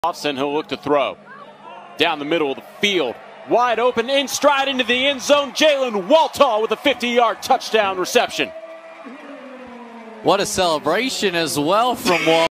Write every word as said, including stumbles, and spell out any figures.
And he'll look to throw. Down the middle of the field. Wide open, in stride into the end zone. Jalen Walthall with a fifty-yard touchdown reception. What a celebration as well from Walthall.